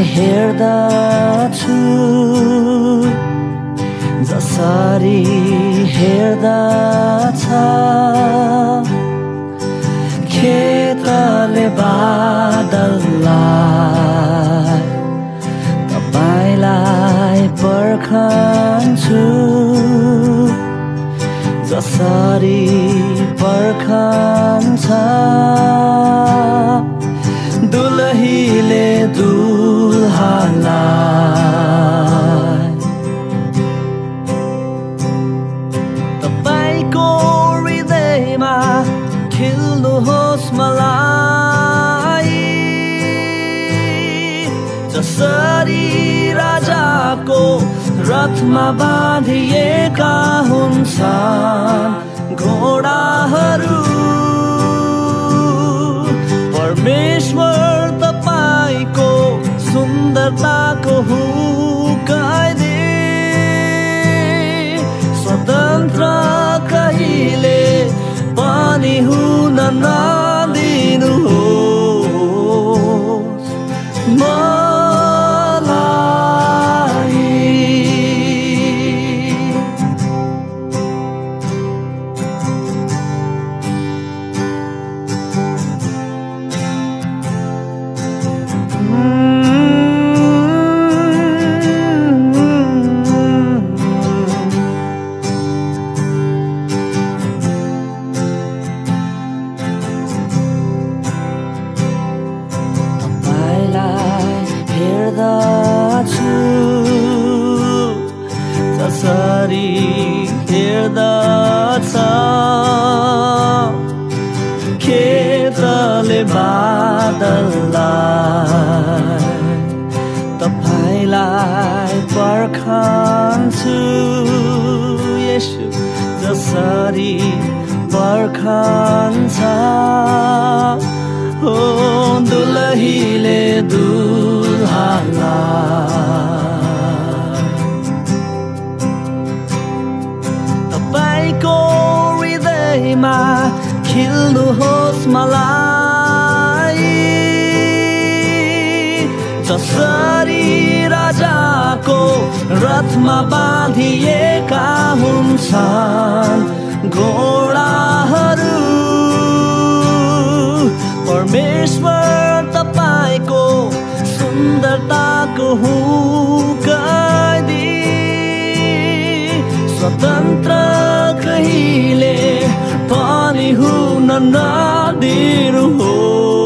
हेर्दछु जसरी हेर्दछ खेतले बादललाई तपाईलाई पर्खन्छु जसरी पर्खन्छ दुलहीले दुल्हालाई तपाईको हृदयमा खिल्नुहोस् मलाई जसरी राजाको रथमा बाँधिएका हुन्छन् घोडाहरू परमेश्वर तपाईको सुन्दरताको हुकाइदे स्वतन्त्र कहिले पनि हुन नदिनुहोस् जसरी हेर्दछ खेतले बादललाई तपाईलाई पर्खन्छु येशू जसरी पर्खन्छ हो दुलहीले दुल्हालाई तपाईको हृदयमा खिल्नुहोस् मलाई जसरी राजाको रथमा बाँधिएका हुन्छन् घोडाहरू परमेश्वर तपाईको सुन्दरताको हुकाइदे स्वतन्त्र कहिले पनि हुन नदिनुहोस्